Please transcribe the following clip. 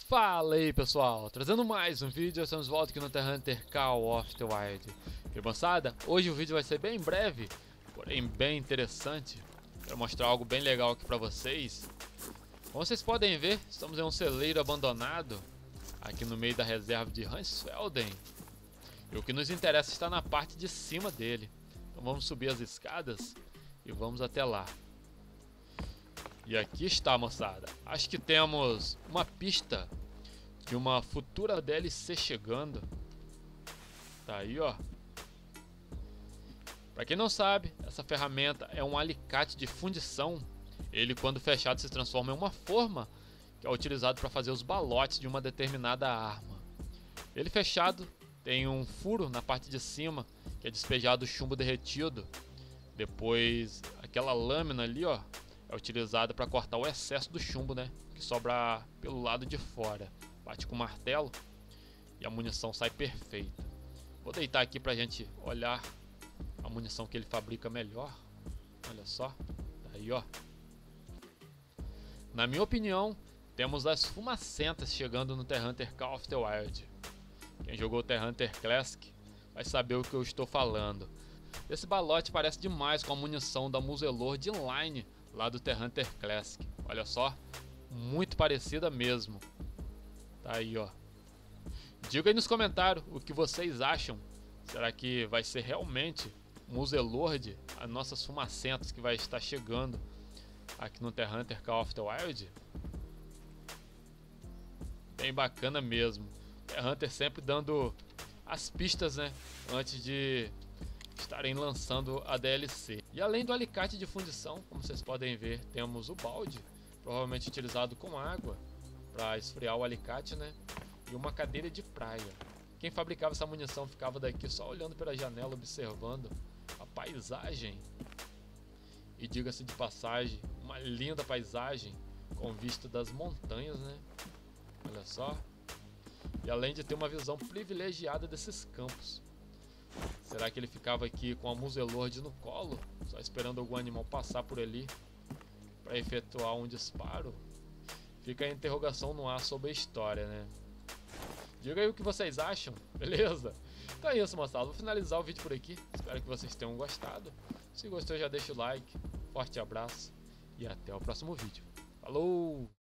Fala aí pessoal, trazendo mais um vídeo, estamos de volta aqui no The Hunter Call of the Wild. E moçada, hoje o vídeo vai ser bem breve, porém bem interessante. Quero mostrar algo bem legal aqui pra vocês. Como vocês podem ver, estamos em um celeiro abandonado, aqui no meio da reserva de Hansfelden. E o que nos interessa está na parte de cima dele. Então vamos subir as escadas e vamos até lá. E aqui está, moçada. Acho que temos uma pista de uma futura DLC chegando. Tá aí, ó. Pra quem não sabe, essa ferramenta é um alicate de fundição. Ele, quando fechado, se transforma em uma forma que é utilizado para fazer os balotes de uma determinada arma. Ele fechado tem um furo na parte de cima que é despejado chumbo derretido. Depois, aquela lâmina ali, ó, é utilizada para cortar o excesso do chumbo, né, que sobra pelo lado de fora. Bate com o martelo e a munição sai perfeita. Vou deitar aqui pra gente olhar a munição que ele fabrica melhor. Olha só, tá aí, ó. Na minha opinião, temos as fumacentas chegando no The Hunter Call of the Wild. Quem jogou The Hunter Classic vai saber o que eu estou falando. Esse balote parece demais com a munição da Muzzle Loader Inline lá do The Hunter Classic. Olha só, muito parecida mesmo. Tá aí, ó. Diga aí nos comentários o que vocês acham. Será que vai ser realmente Muzzle Loader, as nossas fumacentas que vai estar chegando aqui no The Hunter Call of the Wild? Bem bacana mesmo. The Hunter sempre dando as pistas, né, antes de estarem lançando a DLC. E além do alicate de fundição, como vocês podem ver, temos o balde, provavelmente utilizado com água para esfriar o alicate, né? E uma cadeira de praia. Quem fabricava essa munição ficava daqui só olhando pela janela, observando a paisagem. E diga-se de passagem, uma linda paisagem com vista das montanhas, né? Olha só. E além de ter uma visão privilegiada desses campos. Será que ele ficava aqui com a Muzzle Loader no colo, só esperando algum animal passar por ali para efetuar um disparo? Fica a interrogação no ar sobre a história, né? Diga aí o que vocês acham, beleza? Então é isso, moçada. Vou finalizar o vídeo por aqui. Espero que vocês tenham gostado. Se gostou, já deixa o like. Forte abraço e até o próximo vídeo. Falou!